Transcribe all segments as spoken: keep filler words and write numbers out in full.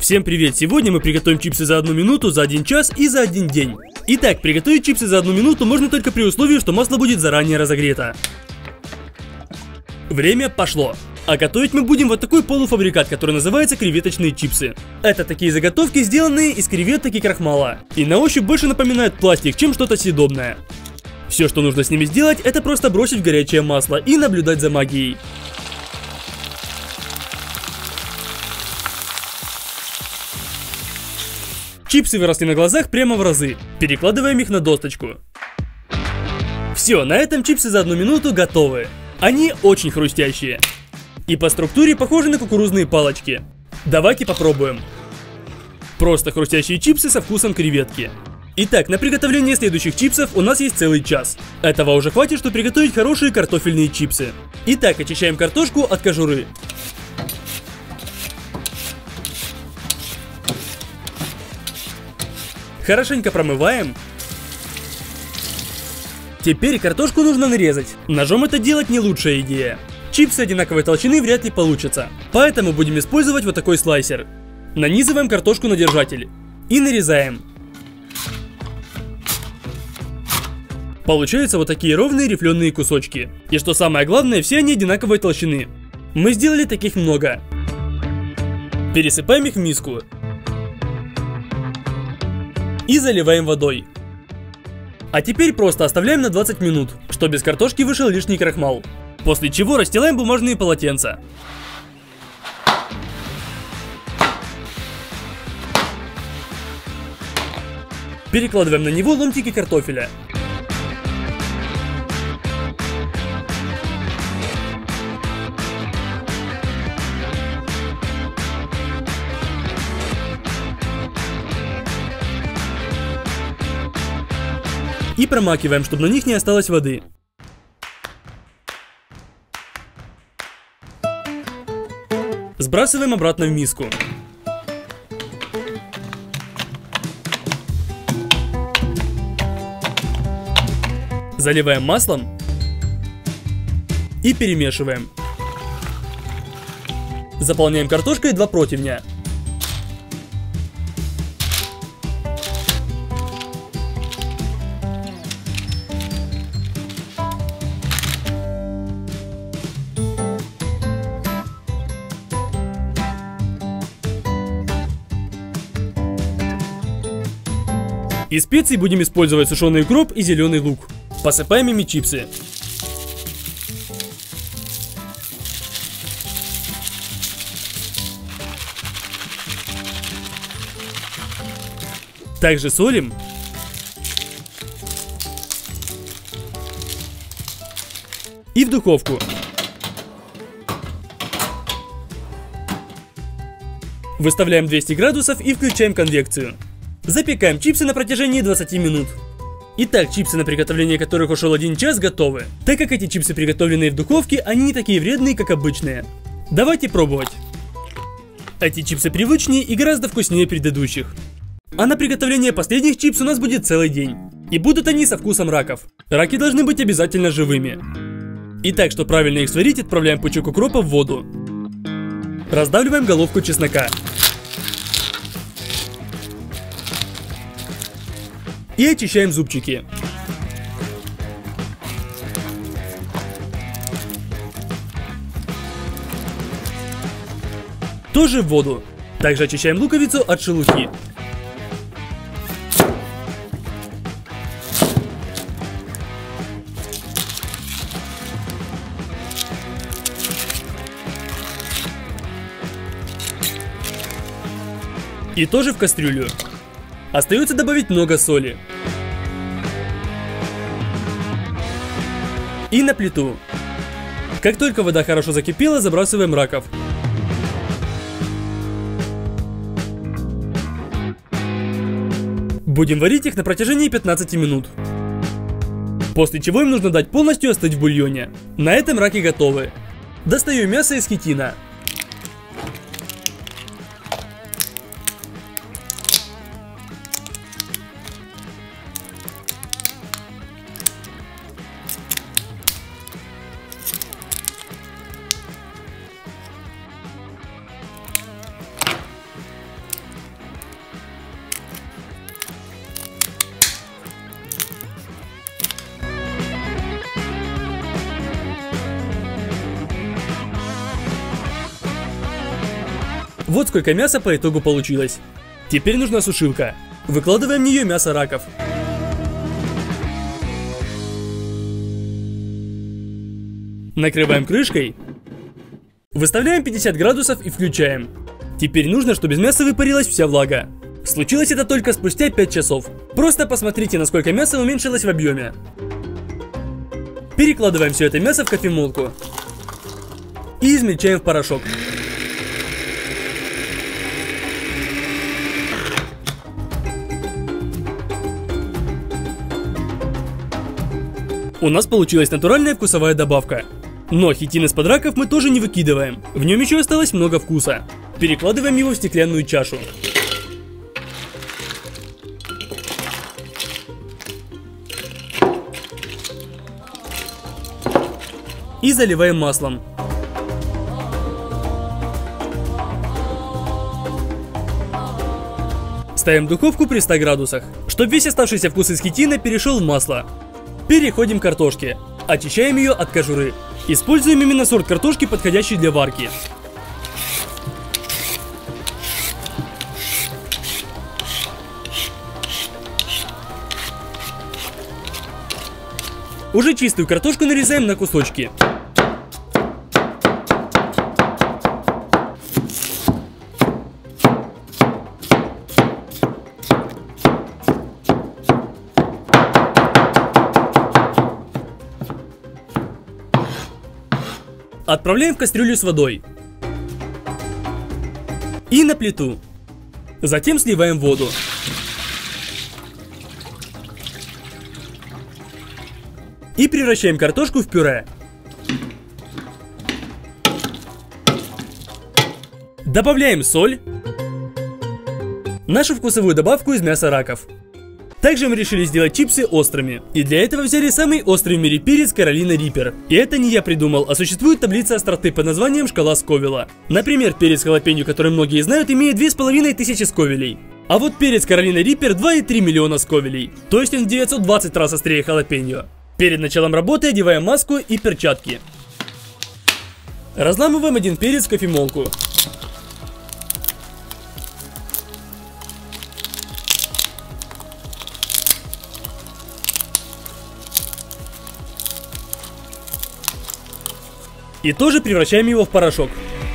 Всем привет! Сегодня мы приготовим чипсы за одну минуту, за один час и за один день. Итак, приготовить чипсы за одну минуту можно только при условии, что масло будет заранее разогрето. Время пошло. А готовить мы будем вот такой полуфабрикат, который называется креветочные чипсы. Это такие заготовки, сделанные из креветок и крахмала. И на ощупь больше напоминают пластик, чем что-то съедобное. Все, что нужно с ними сделать, это просто бросить в горячее масло и наблюдать за магией. Чипсы выросли на глазах прямо в разы. Перекладываем их на досточку. Все, на этом чипсы за одну минуту готовы. Они очень хрустящие. И по структуре похожи на кукурузные палочки. Давайте попробуем. Просто хрустящие чипсы со вкусом креветки. Итак, на приготовление следующих чипсов у нас есть целый час. Этого уже хватит, чтобы приготовить хорошие картофельные чипсы. Итак, очищаем картошку от кожуры. Хорошенько промываем. Теперь картошку нужно нарезать. Ножом это делать не лучшая идея. Чипсы одинаковой толщины вряд ли получатся. Поэтому будем использовать вот такой слайсер. Нанизываем картошку на держатель. И нарезаем. Получаются вот такие ровные рифленые кусочки. И что самое главное, все они одинаковой толщины. Мы сделали таких много. Пересыпаем их в миску. И заливаем водой. А теперь просто оставляем на двадцать минут, чтобы из картошки вышел лишний крахмал. После чего расстилаем бумажные полотенца. Перекладываем на него ломтики картофеля. И промакиваем, чтобы на них не осталось воды. Сбрасываем обратно в миску. Заливаем маслом и перемешиваем. Заполняем картошкой два противня. Из специй будем использовать сушеный укроп и зеленый лук. Посыпаем ими чипсы. Также солим. И в духовку. Выставляем двести градусов и включаем конвекцию. Запекаем чипсы на протяжении двадцати минут. Итак, чипсы, на приготовление которых ушел один час, готовы. Так как эти чипсы, приготовленные в духовке, они не такие вредные, как обычные. Давайте пробовать. Эти чипсы привычнее и гораздо вкуснее предыдущих. А на приготовление последних чипс у нас будет целый день. И будут они со вкусом раков. Раки должны быть обязательно живыми. Итак, чтобы правильно их сварить, отправляем пучок укропа в воду. Раздавливаем головку чеснока. И очищаем зубчики. Тоже в воду. Также очищаем луковицу от шелухи. И тоже в кастрюлю. Остается добавить много соли. И на плиту. Как только вода хорошо закипела, забрасываем раков. Будем варить их на протяжении пятнадцати минут. После чего им нужно дать полностью остыть в бульоне. На этом раки готовы. Достаю мясо из хитина. Вот сколько мяса по итогу получилось. Теперь нужна сушилка. Выкладываем в нее мясо раков. Накрываем крышкой. Выставляем пятьдесят градусов и включаем. Теперь нужно, чтобы из мяса выпарилась вся влага. Случилось это только спустя пять часов. Просто посмотрите, насколько мясо уменьшилось в объеме. Перекладываем все это мясо в кофемолку. И измельчаем в порошок. У нас получилась натуральная вкусовая добавка. Но хитин из-под раков мы тоже не выкидываем. В нем еще осталось много вкуса. Перекладываем его в стеклянную чашу. И заливаем маслом. Ставим духовку при ста градусах, чтобы весь оставшийся вкус из хитина перешел в масло. Переходим к картошке. Очищаем ее от кожуры. Используем именно сорт картошки, подходящий для варки. Уже чистую картошку нарезаем на кусочки. Отправляем в кастрюлю с водой. И на плиту. Затем сливаем воду. И превращаем картошку в пюре. Добавляем соль. Нашу вкусовую добавку из мяса раков. Также мы решили сделать чипсы острыми. И для этого взяли самый острый в мире перец Carolina Reaper. И это не я придумал, а существует таблица остроты под названием шкала Сковилла. Например, перец халапеньо, который многие знают, имеет две тысячи пятьсот сковилей. А вот перец Carolina Reaper два и три миллиона сковилей. То есть он в девятьсот двадцать раз острее халапеньо. Перед началом работы одеваем маску и перчатки. Разламываем один перец в кофемолку. И тоже превращаем его в порошок.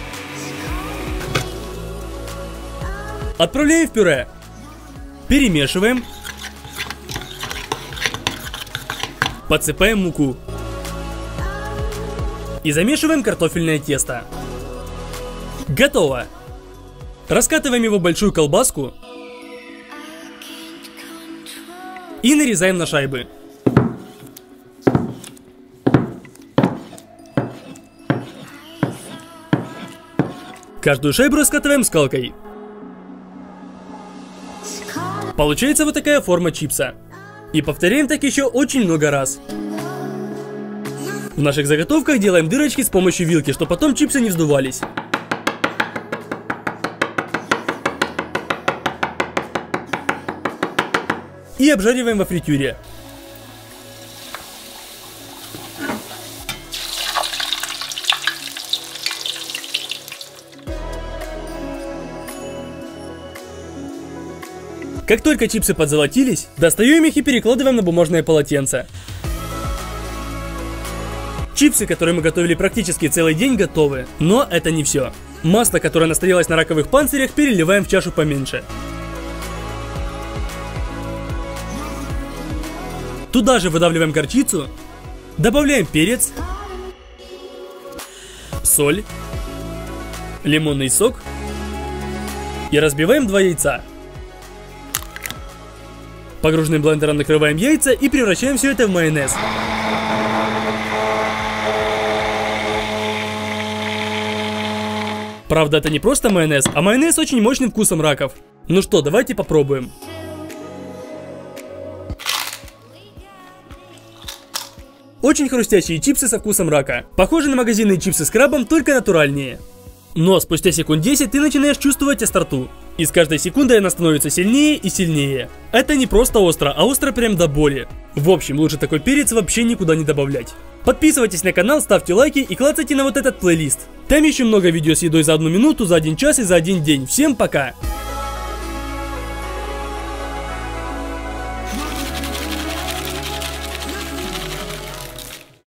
Отправляем в пюре. Перемешиваем. Подсыпаем муку. И замешиваем картофельное тесто. Готово. Раскатываем его в большую колбаску. И нарезаем на шайбы. Каждую шайбу раскатываем скалкой. Получается вот такая форма чипса. И повторяем так еще очень много раз. В наших заготовках делаем дырочки с помощью вилки, чтобы потом чипсы не вздувались. И обжариваем во фритюре. Как только чипсы подзолотились, достаем их и перекладываем на бумажное полотенце. Чипсы, которые мы готовили практически целый день, готовы. Но это не все. Масло, которое настоялось на раковых панцирях, переливаем в чашу поменьше. Туда же выдавливаем горчицу, добавляем перец, соль, лимонный сок и разбиваем два яйца. Погруженным блендером накрываем яйца и превращаем все это в майонез. Правда, это не просто майонез, а майонез с очень мощным вкусом раков. Ну что, давайте попробуем. Очень хрустящие чипсы со вкусом рака. Похожи на магазинные чипсы с крабом, только натуральнее. Но спустя секунд десять ты начинаешь чувствовать остроту. И с каждой секундой она становится сильнее и сильнее. Это не просто остро, а остро прям до боли. В общем, лучше такой перец вообще никуда не добавлять. Подписывайтесь на канал, ставьте лайки и клацайте на вот этот плейлист. Там еще много видео с едой за одну минуту, за один час и за один день. Всем пока!